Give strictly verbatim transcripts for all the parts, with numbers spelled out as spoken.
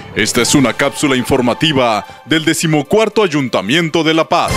Esta es una cápsula informativa del decimocuarto Ayuntamiento de La Paz.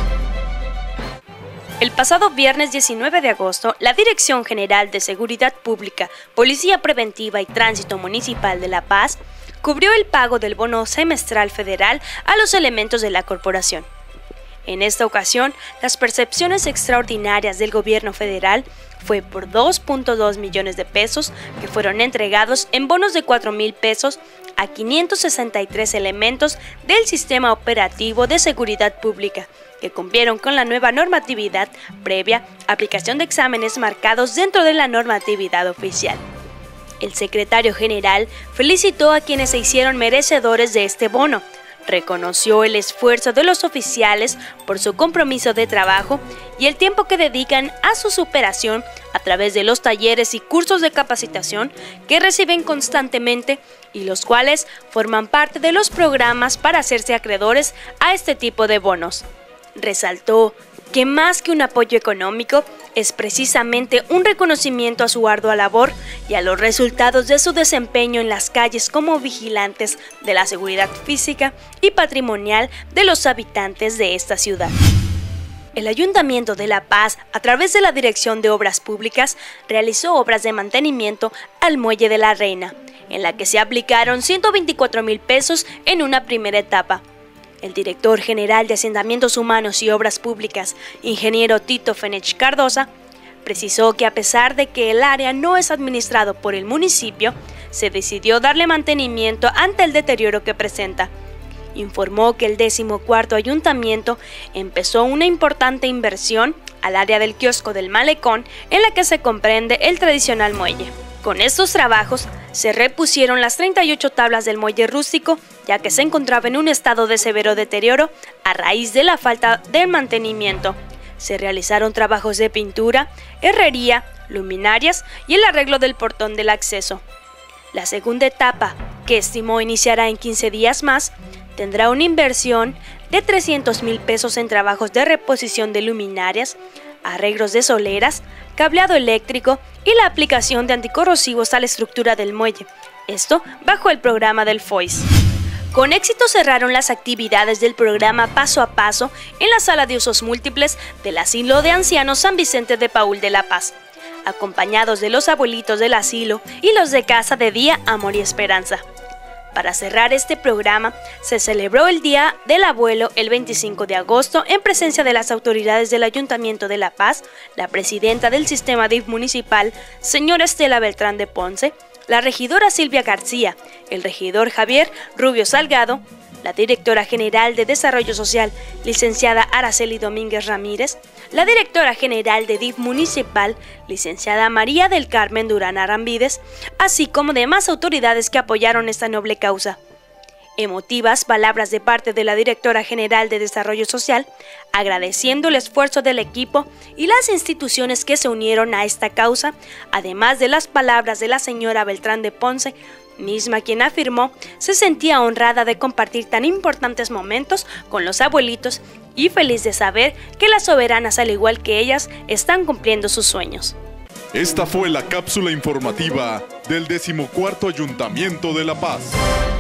El pasado viernes diecinueve de agosto, la Dirección General de Seguridad Pública, Policía Preventiva y Tránsito Municipal de La Paz cubrió el pago del bono semestral federal a los elementos de la corporación. En esta ocasión, las percepciones extraordinarias del gobierno federal fue por dos punto dos millones de pesos que fueron entregados en bonos de cuatro mil pesos a quinientos sesenta y tres elementos del Sistema Operativo de Seguridad Pública, que cumplieron con la nueva normatividad previa aplicación de exámenes marcados dentro de la normatividad oficial. El secretario general felicitó a quienes se hicieron merecedores de este bono, reconoció el esfuerzo de los oficiales por su compromiso de trabajo y el tiempo que dedican a su superación a través de los talleres y cursos de capacitación que reciben constantemente y los cuales forman parte de los programas para hacerse acreedores a este tipo de bonos. Resaltó que más que un apoyo económico, es precisamente un reconocimiento a su ardua labor y a los resultados de su desempeño en las calles como vigilantes de la seguridad física y patrimonial de los habitantes de esta ciudad. El Ayuntamiento de La Paz, a través de la Dirección de Obras Públicas, realizó obras de mantenimiento al Muelle de la Reina, en la que se aplicaron ciento veinticuatro mil pesos en una primera etapa. El director general de Asentamientos Humanos y Obras Públicas, ingeniero Tito Fenech Cardosa, precisó que a pesar de que el área no es administrado por el municipio, se decidió darle mantenimiento ante el deterioro que presenta. Informó que el decimocuarto ayuntamiento empezó una importante inversión al área del kiosco del Malecón, en la que se comprende el tradicional muelle. Con estos trabajos se repusieron las treinta y ocho tablas del muelle rústico, ya que se encontraba en un estado de severo deterioro a raíz de la falta de mantenimiento. Se realizaron trabajos de pintura, herrería, luminarias y el arreglo del portón del acceso. La segunda etapa, que estimó iniciará en quince días más, tendrá una inversión de trescientos mil pesos en trabajos de reposición de luminarias, arreglos de soleras, cableado eléctrico y la aplicación de anticorrosivos a la estructura del muelle, esto bajo el programa del F O I S. Con éxito cerraron las actividades del programa Paso a Paso en la sala de usos múltiples del Asilo de Ancianos San Vicente de Paúl de La Paz, acompañados de los abuelitos del asilo y los de Casa de Día Amor y Esperanza. Para cerrar este programa, se celebró el Día del Abuelo el veinticinco de agosto en presencia de las autoridades del Ayuntamiento de La Paz, la presidenta del Sistema D I F municipal, señora Estela Beltrán de Ponce, la regidora Silvia García, el regidor Javier Rubio Salgado, la directora general de Desarrollo Social, licenciada Araceli Domínguez Ramírez, la directora general de D I F municipal, licenciada María del Carmen Durán Arambides, así como demás autoridades que apoyaron esta noble causa. Emotivas palabras de parte de la directora general de Desarrollo Social, agradeciendo el esfuerzo del equipo y las instituciones que se unieron a esta causa, además de las palabras de la señora Beltrán de Ponce, misma quien afirmó se sentía honrada de compartir tan importantes momentos con los abuelitos y feliz de saber que las soberanas, al igual que ellas, están cumpliendo sus sueños. Esta fue la cápsula informativa del decimocuarto Ayuntamiento de La Paz.